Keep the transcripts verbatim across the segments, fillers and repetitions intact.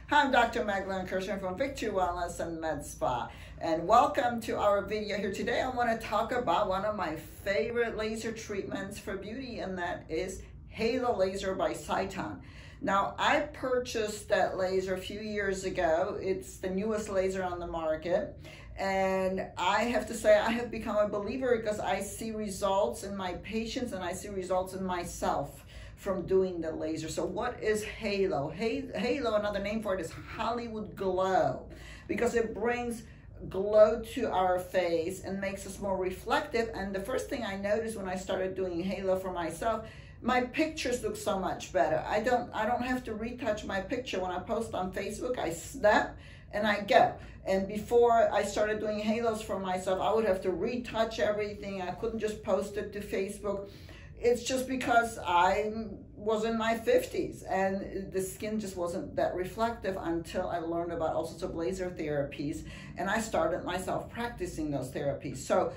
Hi, I'm Doctor Magdalene Kerschner from Victory Wellness and Med Spa, and welcome to our video here today. I want to talk about one of my favorite laser treatments for beauty, and that is Halo Laser by Cyton. Now, I purchased that laser a few years ago. It's the newest laser on the market, and I have to say I have become a believer because I see results in my patients and I see results in myself from doing the laser. So what is Halo? Halo, another name for it is Hollywood Glow, because it brings glow to our face and makes us more reflective. And the first thing I noticed when I started doing Halo for myself, my pictures look so much better. I don't I don't have to retouch my picture. When I post on Facebook, I snap and I go. And before I started doing halos for myself, I would have to retouch everything. I couldn't just post it to Facebook. It's just because I was in my fifties and the skin just wasn't that reflective until I learned about all sorts of laser therapies, and I started myself practicing those therapies. So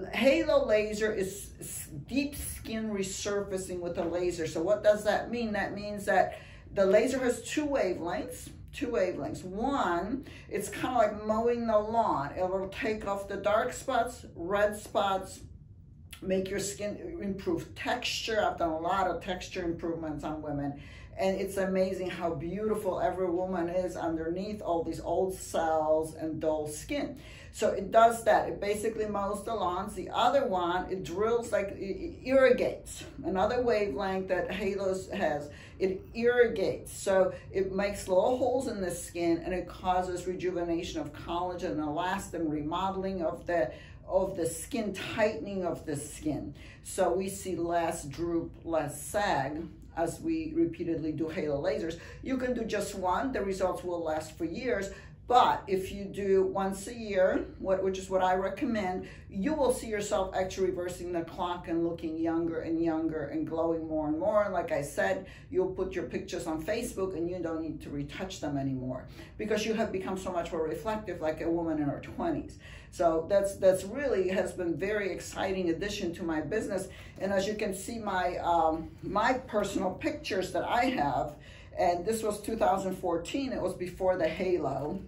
Halo laser is deep skin resurfacing with a laser. So what does that mean? That means that the laser has two wavelengths. Two wavelengths. One, it's kind of like mowing the lawn. It will take off the dark spots, red spots, make your skin improve texture. I've done a lot of texture improvements on women, and it's amazing how beautiful every woman is underneath all these old cells and dull skin. So it does that. It basically mows the lawns. The other one, it drills, like it irrigates. Another wavelength that Halos has, it irrigates. So it makes little holes in the skin, and it causes rejuvenation of collagen and elastin, remodeling of the of the skin, tightening of the skin. So we see less droop, less sag as we repeatedly do Halo lasers. You can do just one, the results will last for years. But if you do once a year, what, which is what I recommend, you will see yourself actually reversing the clock and looking younger and younger and glowing more and more. Like I said, you'll put your pictures on Facebook and you don't need to retouch them anymore because you have become so much more reflective, like a woman in her twenties. So that's that's really has been very exciting addition to my business. And as you can see, my um, my personal pictures that I have, and this was two thousand fourteen, it was before the Halo,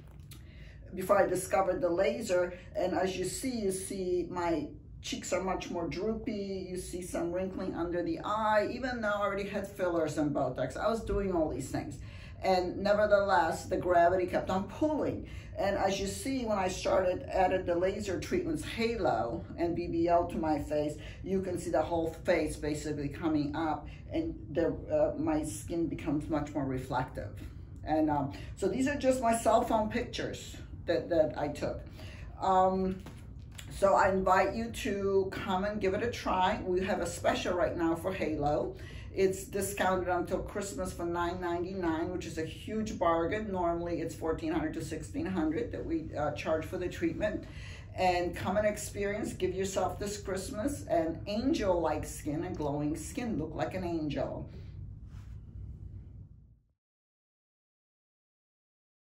before I discovered the laser. And as you see, you see my cheeks are much more droopy. You see some wrinkling under the eye, even though I already had fillers and Botox. I was doing all these things. And nevertheless, the gravity kept on pulling. And as you see, when I started, added the laser treatments, Halo and B B L to my face, you can see the whole face basically coming up, and the, uh, my skin becomes much more reflective. And um, so these are just my cell phone pictures that, that I took. Um, so I invite you to come and give it a try. We have a special right now for Halo. It's discounted until Christmas for nine ninety-nine, which is a huge bargain. Normally it's fourteen hundred to sixteen hundred that we uh, charge for the treatment. And come and experience, give yourself this Christmas an angel-like skin, a glowing skin, look like an angel.